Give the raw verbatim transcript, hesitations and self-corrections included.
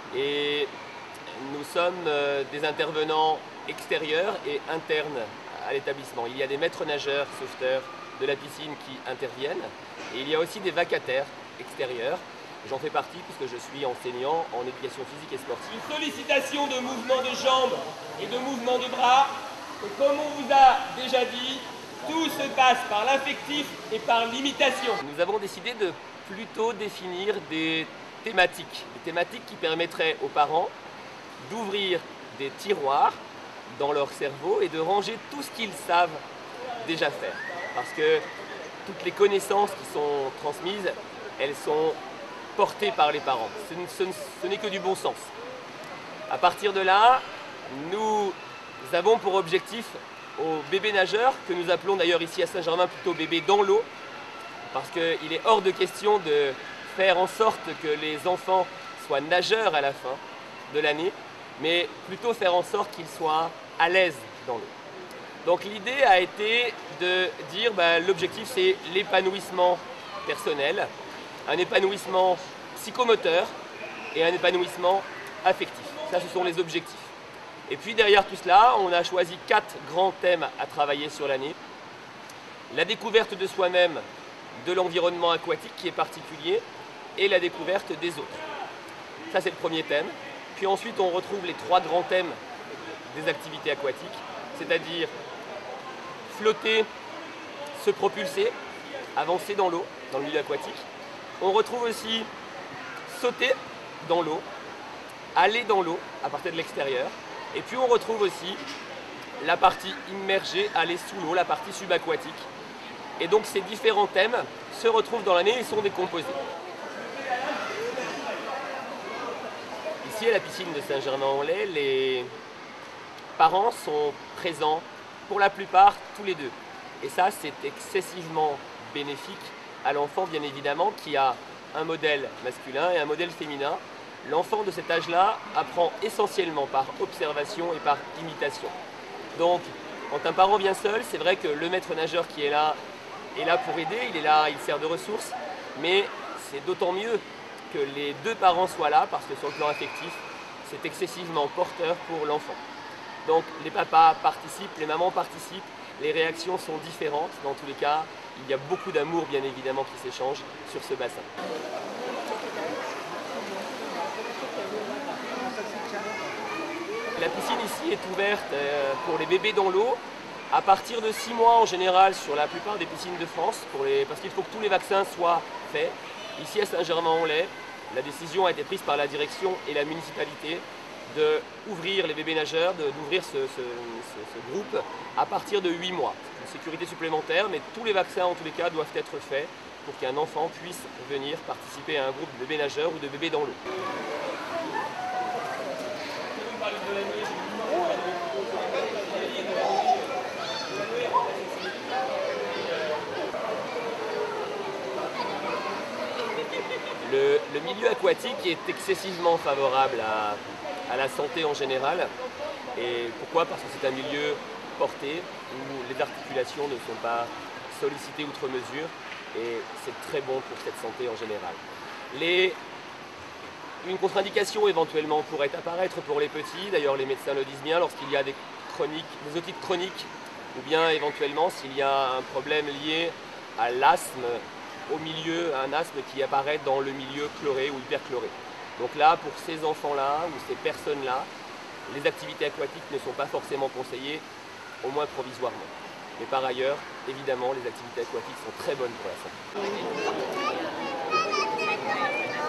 Et nous sommes des intervenants extérieurs et internes à l'établissement. Il y a des maîtres nageurs, sauveteurs de la piscine qui interviennent et il y a aussi des vacataires extérieurs. J'en fais partie puisque je suis enseignant en éducation physique et sportive. Sollicitation de mouvements de jambes et de mouvements de bras. Et comme on vous a déjà dit, tout se passe par l'affectif et par l'imitation. Nous avons décidé de plutôt définir des thématiques, des thématiques qui permettraient aux parents d'ouvrir des tiroirs dans leur cerveau et de ranger tout ce qu'ils savent déjà faire. Parce que toutes les connaissances qui sont transmises, elles sont portées par les parents. Ce, ce, ce n'est que du bon sens. À partir de là, nous avons pour objectif aux bébés nageurs, que nous appelons d'ailleurs ici à Saint-Germain plutôt bébés dans l'eau, parce qu'il est hors de question de faire en sorte que les enfants soient nageurs à la fin de l'année, mais plutôt faire en sorte qu'ils soient à l'aise dans l'eau. Donc l'idée a été de dire ben, l'objectif c'est l'épanouissement personnel, un épanouissement psychomoteur et un épanouissement affectif. Ça, ce sont les objectifs. Et puis derrière tout cela, on a choisi quatre grands thèmes à travailler sur l'année. La découverte de soi-même, de l'environnement aquatique qui est particulier, et la découverte des autres. Ça, c'est le premier thème. Puis ensuite, on retrouve les trois grands thèmes des activités aquatiques, c'est-à-dire flotter, se propulser, avancer dans l'eau, dans le milieu aquatique. On retrouve aussi sauter dans l'eau, aller dans l'eau à partir de l'extérieur. Et puis on retrouve aussi la partie immergée, aller sous l'eau, la partie subaquatique. Et donc ces différents thèmes se retrouvent dans l'année et sont décomposés. Ici à la piscine de Saint-Germain-en-Laye, les parents sont présents pour la plupart tous les deux. Et ça, c'est excessivement bénéfique à l'enfant, bien évidemment, qui a un modèle masculin et un modèle féminin. L'enfant de cet âge-là apprend essentiellement par observation et par imitation. Donc, quand un parent vient seul, c'est vrai que le maître nageur qui est là est là pour aider, il est là, il sert de ressource, mais c'est d'autant mieux que les deux parents soient là, parce que sur le plan affectif, c'est excessivement porteur pour l'enfant. Donc, les papas participent, les mamans participent, les réactions sont différentes. Dans tous les cas, il y a beaucoup d'amour, bien évidemment, qui s'échange sur ce bassin. La piscine ici est ouverte pour les bébés dans l'eau à partir de six mois en général sur la plupart des piscines de France, pour les... parce qu'il faut que tous les vaccins soient faits. Ici à Saint-Germain-en-Laye, la décision a été prise par la direction et la municipalité d'ouvrir les bébés nageurs, d'ouvrir ce, ce, ce, ce groupe à partir de huit mois. Une sécurité supplémentaire, mais tous les vaccins en tous les cas doivent être faits pour qu'un enfant puisse venir participer à un groupe de bébés nageurs ou de bébés dans l'eau. Le, le milieu aquatique est excessivement favorable à, à la santé en général. Et pourquoi? Parce que c'est un milieu porté où les articulations ne sont pas sollicitées outre mesure et c'est très bon pour cette santé en général. Les, une contre-indication éventuellement pourrait apparaître pour les petits, d'ailleurs les médecins le disent bien, lorsqu'il y a des, chroniques, des otites chroniques ou bien éventuellement s'il y a un problème lié à l'asthme au milieu, un asthme qui apparaît dans le milieu chloré ou hyperchloré. Donc là, pour ces enfants-là ou ces personnes-là, les activités aquatiques ne sont pas forcément conseillées, au moins provisoirement. Mais par ailleurs, évidemment, les activités aquatiques sont très bonnes pour la santé.